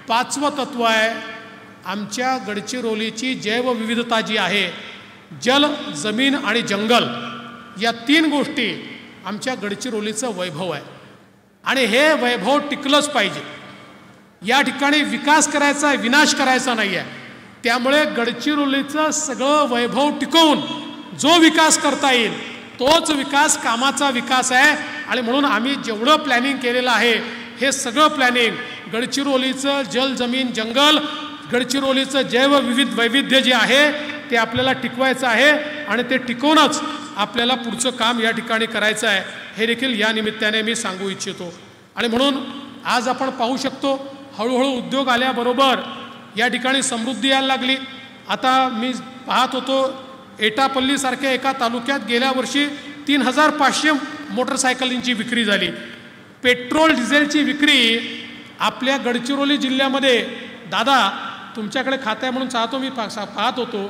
पाचवं तत्व आहे, आमच्या गडचिरोलीची जैवविविधता जी आहे, जल, जमीन आणि जंगल, या 3 गोष्टी आमच्या गडचिरोलीचं वैभव आहे आणि हे वैभव टिकलंच पाहिजे. या ठिकाणी विकास करायचा आहे, विनाश करायचा नाही आहे. त्यामुळे गडचिरोलीचं सगळं वैभव टिकवून जो विकास करता येईल तोच विकास कामाचा विकास आहे. आणि म्हणून आम्ही जेवढं प्लॅनिंग केलेलं आहे हे सगळं प्लॅनिंग गडचिरोलीचं जल, जमीन, जंगल, गडचिरोलीचं वैविध्य जे आहे ते आपल्याला टिकवायचं आहे आणि ते टिकवूनच आपल्याला पुढचं काम या ठिकाणी करायचं आहे, हे देखील या निमित्ताने मी सांगू इच्छितो. आणि म्हणून आज आपण पाहू शकतो हळूहळू उद्योग आल्याबरोबर या ठिकाणी समृद्धी यायला लागली. आता मी पाहत होतो एटापल्लीसारख्या एका तालुक्यात गेल्या वर्षी 3500 मोटरसायकलींची विक्री झाली. पेट्रोल डिझेलची विक्री आपल्या गडचिरोली जिल्ह्यामध्ये, दादा तुमच्याकडे खातं आहे म्हणून चाहतो, मी पाहत होतो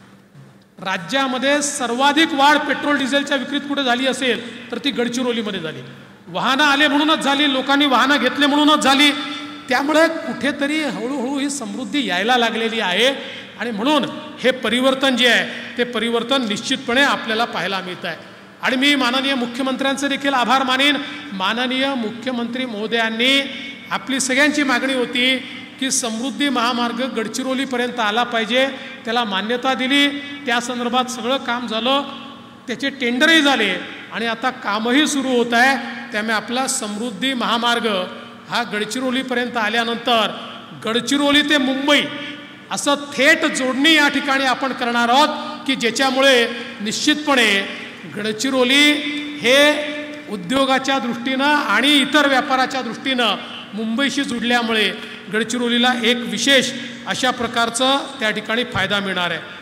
राज्यामध्ये सर्वाधिक वाढ पेट्रोल डिझेलच्या विक्रीत कुठे झाली असेल तर ती गडचिरोलीमध्ये झाली. वाहनं आले म्हणूनच झाली, लोकांनी वाहनं घेतले म्हणूनच झाली. त्यामुळे कुठेतरी हळूहळू ही समृद्धी यायला लागलेली आहे आणि म्हणून हे परिवर्तन जे आहे ते परिवर्तन निश्चितपणे आपल्याला पाहायला मिळत आहे. आणि मी माननीय मुख्यमंत्र्यांचे देखील आभार मानेन. माननीय मुख्यमंत्री महोदयांनी, आपली सगळ्यांची मागणी होती की समृद्धी महामार्ग गडचिरोलीपर्यंत आला पाहिजे, त्याला मान्यता दिली, त्या संदर्भात सगळं काम झालं, त्याचे टेंडरही झाले आणि आता कामही सुरू होत आहे. त्यामुळे आपला समृद्धी महामार्ग हा गडचिरोलीपर्यंत आल्यानंतर गडचिरोली ते मुंबई असं थेट जोडणी या ठिकाणी आपण करणार आहोत की ज्याच्यामुळे निश्चितपणे गडचिरोली हे उद्योगाच्या दृष्टीनं आणि इतर व्यापाराच्या दृष्टीनं मुंबईशी जुडल्यामुळे गडचिरोलीला एक विशेष अशा प्रकारचं त्या ठिकाणी फायदा मिळणार आहे.